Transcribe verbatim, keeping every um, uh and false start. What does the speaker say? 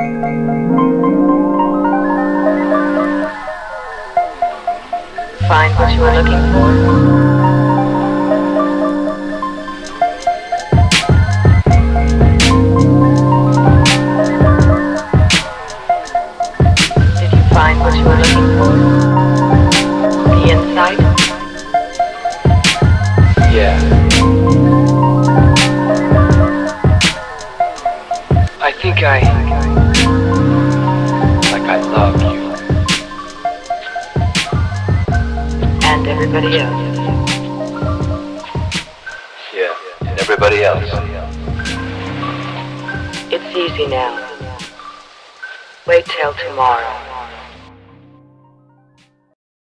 Find what you are looking for. Did you find what you were looking for? The insight? Yeah. I think I... like I love you. And everybody else. Yeah, and everybody else. It's easy now. Wait till tomorrow.